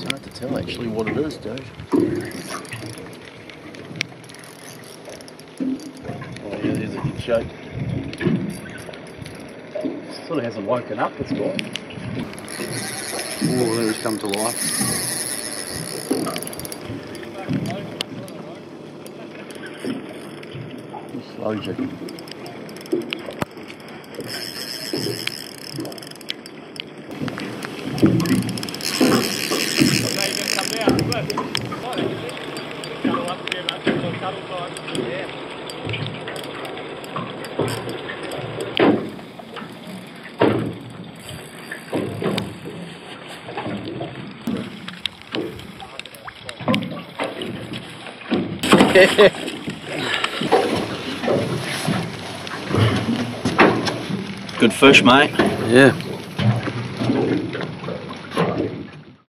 Hard to tell actually what it is, dude. Oh yeah, there's a head shake. Sort of hasn't woken up, this guy. Oh, there he's come to life. Slow jigging. Good fish, mate. Yeah.